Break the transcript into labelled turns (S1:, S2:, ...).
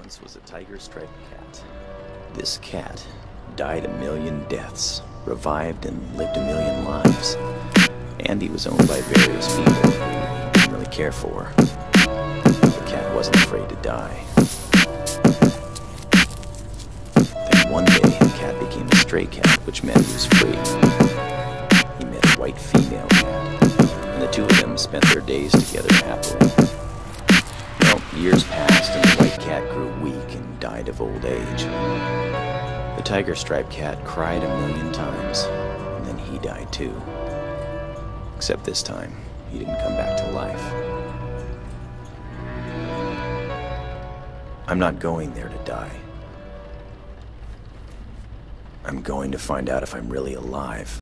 S1: once was a tiger-striped cat. This cat died 1,000,000 deaths, revived and lived 1,000,000 lives. Andy was owned by various people who he didn't really care for. The cat wasn't afraid to die. Then one day, the cat became a stray cat, which meant he was free. He met a white female cat, and the two of them spent their days together happily. Well, years passed, and the white cat grew weak and died of old age. The tiger-striped cat cried 1,000,000 times, and then he died too. Except this time, he didn't come back to life. I'm not going there to die. I'm going to find out if I'm really alive.